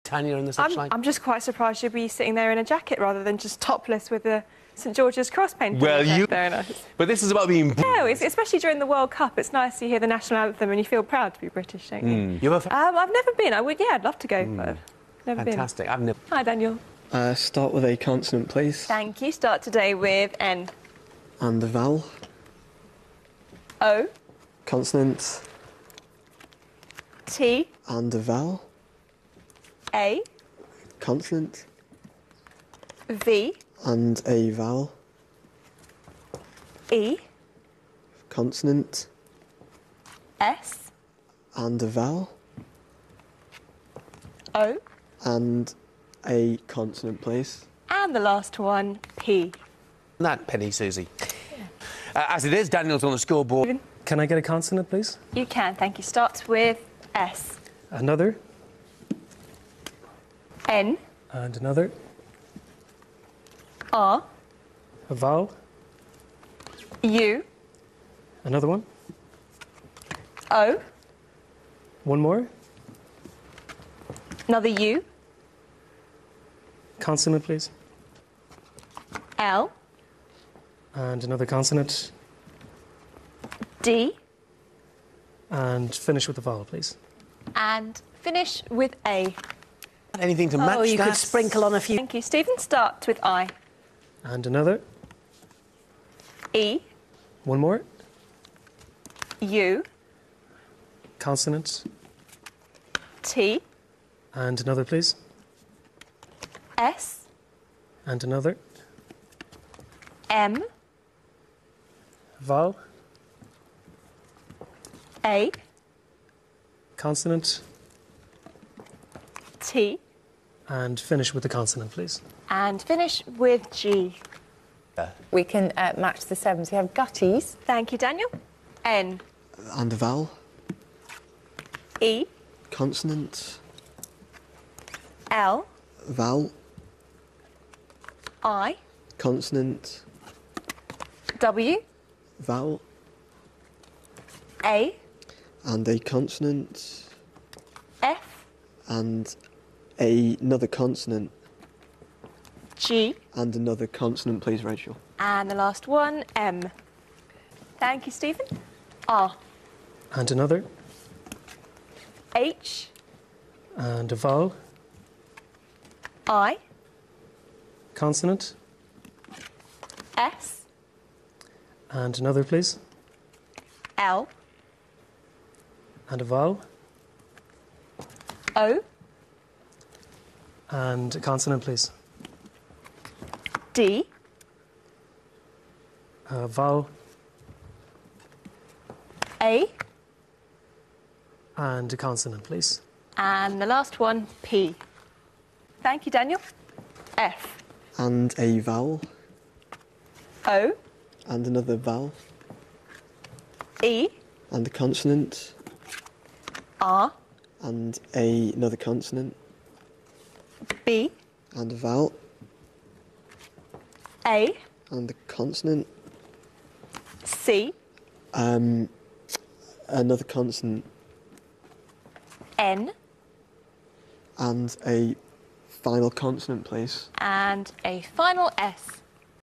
Tanya in the sunshine? I'm just quite surprised you'd be sitting there in a jacket rather than just topless with the St George's Cross painted. Well, you... Very nice. But this is about being... No, especially during the World Cup, it's nice to hear the national anthem and you feel proud to be British, don't you? You ever... I've never been. I would, yeah, I'd love to go, but I've never Fantastic. I've never... Hi, Daniel. Start with a consonant, please. Thank you. Start today with N. And a vowel. O. Consonant. T. And a vowel. A. Consonant. V. And a vowel. E. Consonant. S. And a vowel. O. And a consonant, please. And the last one, P. That penny, Susie. As it is, Daniel's on the scoreboard. Can I get a consonant, please? You can, thank you. Starts with S. Another. N. And another. R. A vowel. U. Another one. O. One more. Another U. Consonant, please. L. And another consonant. D. And finish with the vowel, please. And finish with A. Anything to match Oh, you that? could sprinkle on a few. Thank you. Stephen, starts with I. And another. E. One more. U. Consonant. T. And another, please. S. And another. M. Vowel. A. Consonant. T. And finish with the consonant, please. And finish with G. We can match the sevens. We have gutties. Thank you, Daniel. N. And a vowel. E. Consonant. L. Vowel. I. Consonant. W. Vowel. A. And a consonant. F. And another consonant. G. And another consonant, please, Rachel. And the last one, M. Thank you, Stephen. R. And another. H. And a vowel. I. Consonant. S. And another, please. L. And a vowel. O. And a consonant, please. D. A vowel. A. And a consonant, please. And the last one, P. Thank you, Daniel. F. And a vowel. O. And another vowel. E. And a consonant. R. And another consonant. B. And a vowel. A. And a consonant. C. Another consonant. N. And a final consonant, please. And a final S.